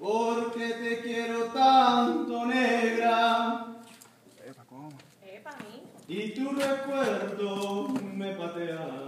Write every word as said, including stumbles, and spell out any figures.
porque te quiero tanto, negra. Epa, ¿cómo? Epa, mi. Y tu recuerdo me patea.